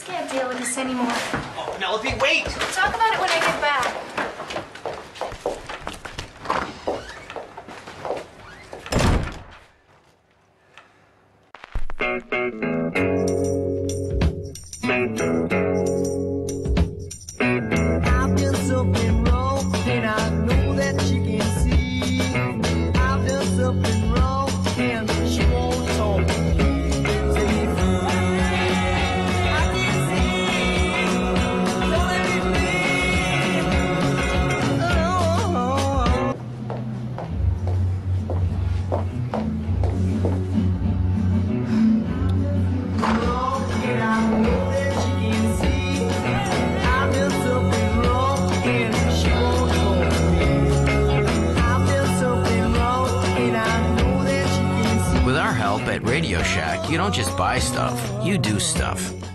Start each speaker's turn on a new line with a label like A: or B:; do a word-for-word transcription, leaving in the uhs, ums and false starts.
A: Can't deal with this anymore.
B: Oh, Penelope, wait!
A: We'll talk about it when I get back.
C: I've done something wrong, and I know that she can see. I've done something wrong, and she won't talk to me. Say, I can see, don't let me leave. Oh, and I know that she can see. I've done something wrong, and she won't talk to me. I've done something wrong, and I know that she can see.
D: With our help at Radio Shack, you don't just buy stuff, you do stuff.